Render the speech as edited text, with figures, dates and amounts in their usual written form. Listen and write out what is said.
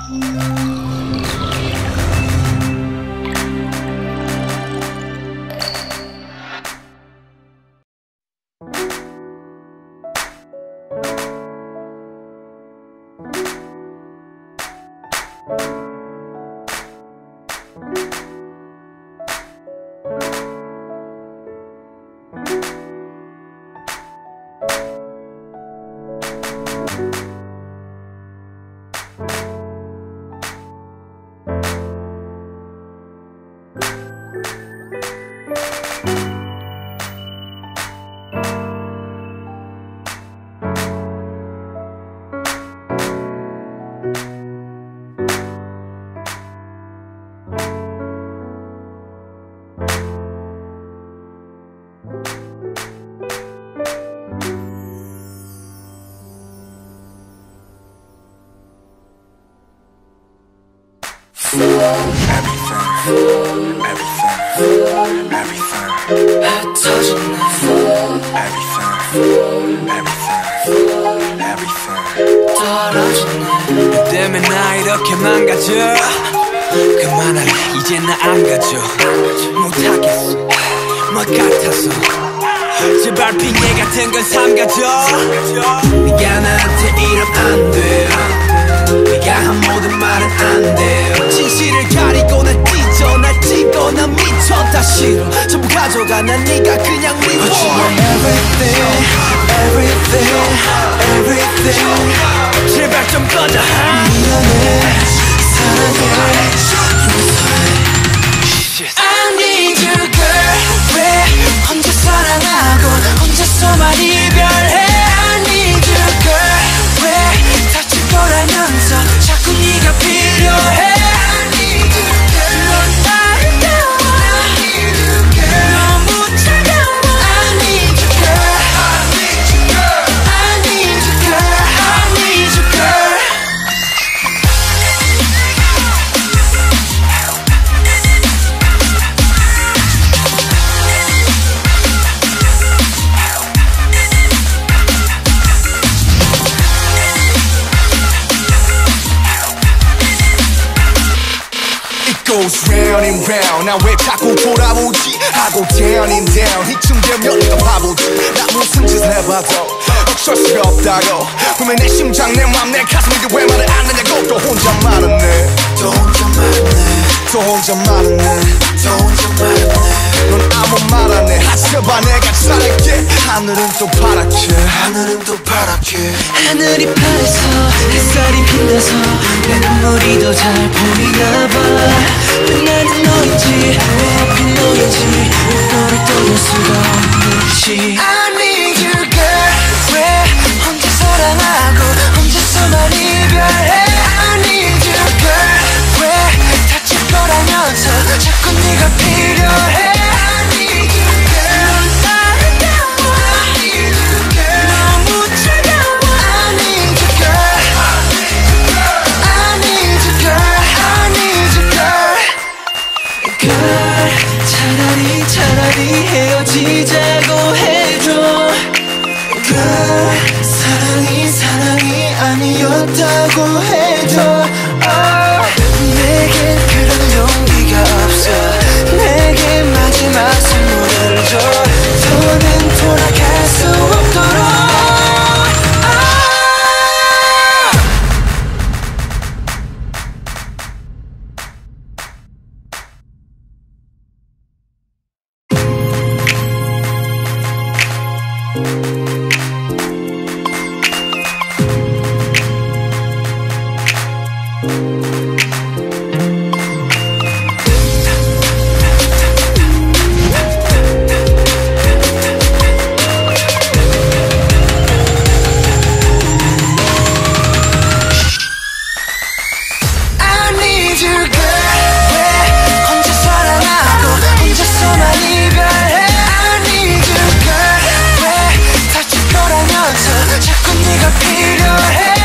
너 때문에 나 이렇게 망가져. 그만할래 이제 나 안 가져. 못하겠어 뭐 같아서. 제발 핑계 같은 건 삼가져. 네가 나한테 이러면 안 돼. 네가 한 모든 말은 안 돼. 진실을 가리고 날 찢어 날 찢고 난 미쳐. 다 싫어 전부 가져가 난 네가 그냥 미워. But you are everything, everything, everything. 제발 좀 꺼져. 미안해 사랑해 용서해. I need you girl. 왜 혼자 사랑하고 혼자서만 이별해. I need you girl. 왜 다칠 거라면서 자꾸 네가 필요해. I need you girl. 넌 아름다워. I need you girl. 너무 차가워. I need you girl. I need you girl. I need you girl. I need you girl. Goes round and round. 나 왜 자꾸 돌아오지 하고 down and down. 이쯤 되면 내가 바보지. 나 무슨 짓을 해봐도 어쩔 수가 없다고. 분명 내 심장 내 맘 내 가슴인데 왜 말을 안 하냐고. 또 혼자 말았네 또 혼자 말았네 또 혼자 말았네 또 혼자 말았네. 넌 아무 말 안 해. 하셔봐 내가 잘할게. 하늘은 또 파랗게 하늘은 또 파랗게. 하늘이 파래서 햇살이 빛나서 내 눈물이 더 잘 보이나 봐. 나는 너인지 왜 하필 너인지 너를 떠날 수가 없는지. I need you girl. 왜 혼자 사랑하고 혼자서만 이별해. I need you girl. 왜 다칠 거라면서 자꾸 네가 필요해. I need you girl. 넌 아름다워. I need you girl. 너무 차가워. I need you girl. I need you girl. I need you girl. Girl, 차라리 헤어지자고 해줘. Girl, 사랑이 아니었다고 해줘. 내겐 그런 용기가 없어. 내게 마지막 선물을 줘. 더는 돌아갈 수 없도록. 자꾸 네가 필요해.